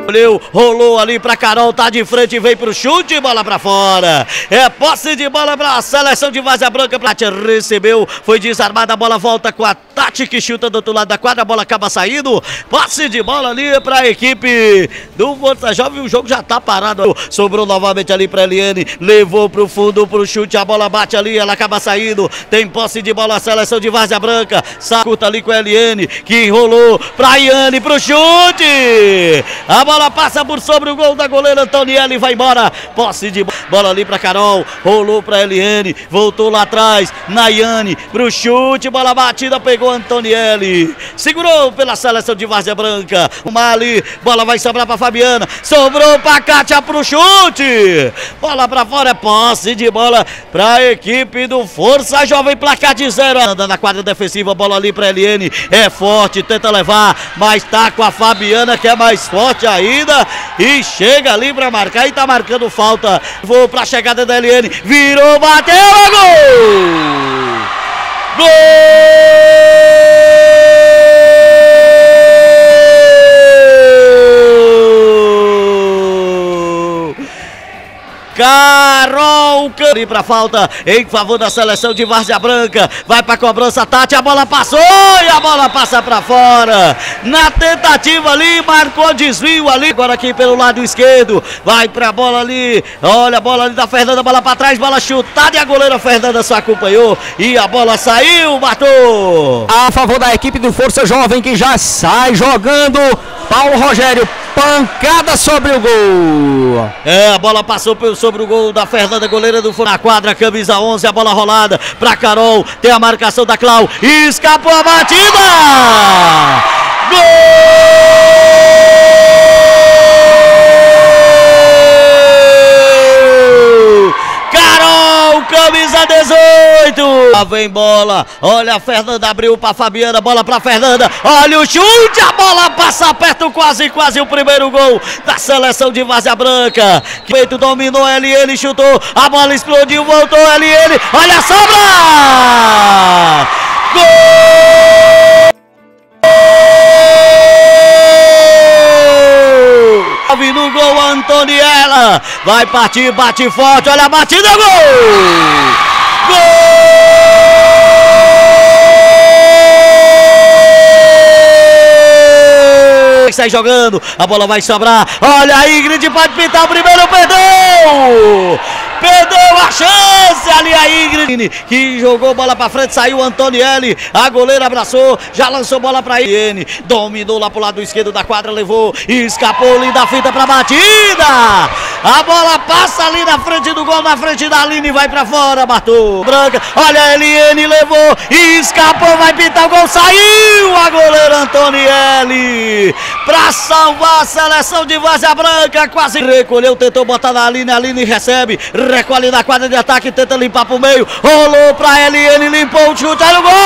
Rolou ali pra Carol, tá de frente, vem pro chute, bola pra fora. É posse de bola pra seleção de Várzea Branca. Tati recebeu, foi desarmada, a bola volta com a Tati que chuta do outro lado da quadra, a bola acaba saindo. Posse de bola ali pra equipe do Força Jovem, o jogo já tá parado. Sobrou novamente ali pra Eliane, levou pro fundo pro chute, a bola bate ali, ela acaba saindo. Tem posse de bola a seleção de Várzea Branca. Sacuta ali com a Eliane, que rolou pra Iane pro chute. A bola passa por sobre o gol da goleira Antonielli, vai embora. Posse de bola ali pra Carol, rolou pra Eliane, voltou lá atrás, Nayane pro chute, bola batida, pegou Antonielli, segurou pela seleção de Várzea Branca. Uma ali, bola vai sobrar pra Fabiana, sobrou pra Kátia pro chute, bola pra fora, é posse de bola pra equipe do Força Jovem, placar de 0. Anda na quadra defensiva, bola ali pra Eliane, é forte, tenta levar, mas tá com a Fabiana que é mais forte ainda e chega ali pra marcar e tá marcando falta. Vou pra chegada da Eliane, virou, bateu, é gol! Gol! Carol ali pra falta em favor da seleção de Várzea Branca. Vai pra cobrança, Tati, a bola passou e a bola passa pra fora. Na tentativa ali, marcou desvio ali. Agora aqui pelo lado esquerdo, vai pra bola ali. Olha a bola ali da Fernanda, bola pra trás, bola chutada e a goleira Fernanda só acompanhou. E a bola saiu, matou. A favor da equipe do Força Jovem que já sai jogando. Paulo Rogério, pancada sobre o gol. É, a bola passou sobre o gol da Fernanda, goleira do Força. Na quadra, camisa 11, a bola rolada pra Carol. Tem a marcação da Clau. Escapou a batida. Gol! Carol, camisa 18. Lá vem bola. Olha a Fernanda, abriu pra Fabiana, bola pra Fernanda. Olha o chute, a bola passa perto, quase o primeiro gol da seleção de Várzea Branca. Feito, dominou, ele chutou, a bola explodiu, voltou, ele, olha a sobra! Gol! No gol, Antoniela vai partir, bate forte, olha a batida, gol! Gol! Sai jogando, a bola vai sobrar, olha a Ingrid, pode pintar o primeiro, perdeu! Perdeu a chance ali a Ingrid, que jogou bola pra frente, saiu Antonielli, a goleira abraçou, já lançou bola pra Iene, dominou lá pro lado esquerdo da quadra, levou, escapou, linda fita pra batida, a bola passa ali na frente do gol, na frente da Aline, vai pra fora, matou, Branca, olha a Eliane, levou, escapou, vai pintar o gol, saiu a goleira Antonielli, pra salvar a seleção de Várzea Branca, quase recolheu, tentou botar na Aline, a Aline recebe, recolhe na quadra de ataque, tenta limpar pro meio, rolou pra Eliane, limpou o chute, olha o gol!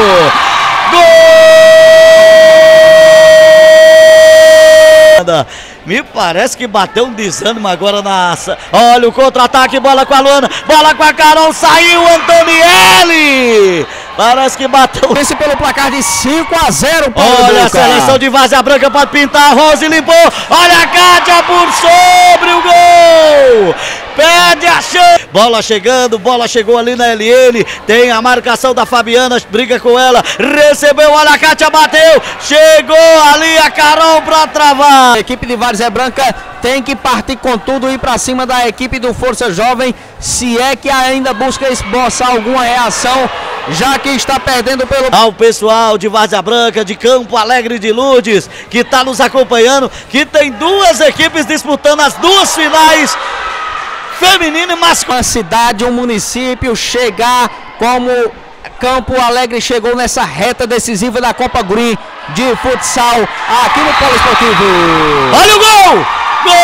Gol! Me parece que bateu um desânimo agora na... Olha o contra-ataque, bola com a Luana, bola com a Carol, saiu Antonielli! Parece que bateu... Vence pelo placar de 5-0, Paulo. Olha a seleção de Várzea Branca, pode pintar, a Rose limpou, olha a Kátia por sobre o gol! Perde a chance, bola chegando, bola chegou ali na Eliane, tem a marcação da Fabiana, briga com ela, recebeu, olha a Kátia, bateu, chegou ali a Carol pra travar. A equipe de Várzea Branca tem que partir com tudo e ir pra cima da equipe do Força Jovem, se é que ainda busca esboçar alguma reação, já que está perdendo pelo... Ao pessoal de Várzea Branca, de Campo Alegre de Lourdes, que está nos acompanhando, que tem duas equipes disputando as duas finais, feminino e masculino. Uma cidade, um município chegar como Campo Alegre chegou nessa reta decisiva da Copa Green de futsal aqui no Polo Esportivo. Olha o gol! Gol!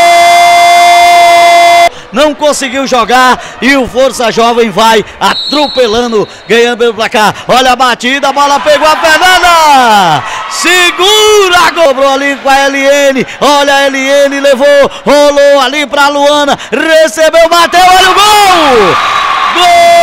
Não conseguiu jogar e o Força Jovem vai atropelando, ganhando pelo placar. Olha a batida, a bola pegou a Fernanda! Segura! Cobrou ali com a Eliane. Olha a Eliane, levou, rolou ali pra Luana, recebeu, bateu, olha o gol!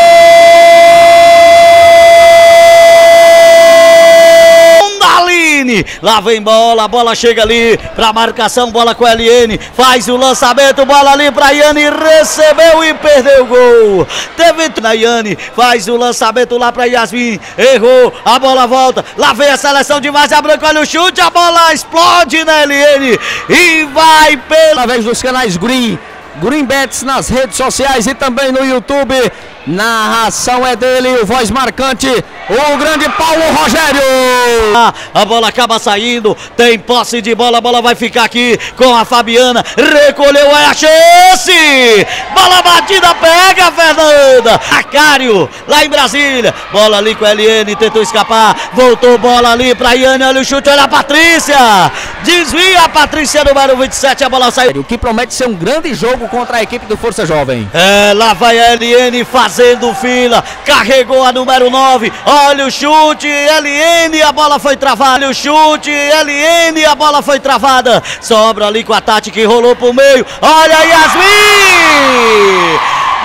Gol! Da Aline! Eliene. Lá vem bola, a bola chega ali pra marcação, bola com a Eliene. Faz o lançamento, bola ali pra Yane, recebeu e perdeu o gol. Teve na Yane, faz o lançamento lá pra Yasmin. Errou, a bola volta. Lá vem a seleção de Várzea Branca, olha o chute, a bola explode na Eliene e vai pela vez dos canais Green Bets nas redes sociais e também no YouTube. Narração é dele, o voz marcante, o grande Paulo Rogério. A bola acaba saindo, tem posse de bola, a bola vai ficar aqui com a Fabiana, recolheu, é a chance, bola batida, pega Fernanda, Acário, lá em Brasília, bola ali com a Eliene, tentou escapar, voltou bola ali pra Yane, olha o chute, olha a Patrícia, desvia a Patrícia, número 27, a bola saiu. O que promete ser um grande jogo contra a equipe do Força Jovem. Lá vai a Eliene fazendo fila, carregou a número 9, olha o chute, Eliene, a bola foi travada, olha o chute, Eliene, a bola foi travada, sobra ali com a Tati que rolou pro meio, olha a Yasmin,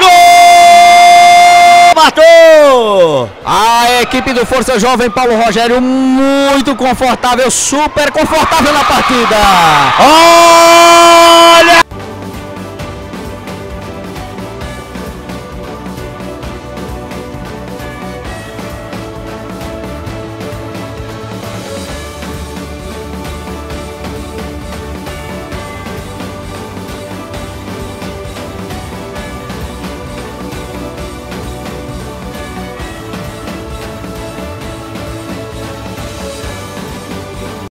gol, matou! A equipe do Força Jovem, Paulo Rogério, muito confortável, super confortável na partida. Olha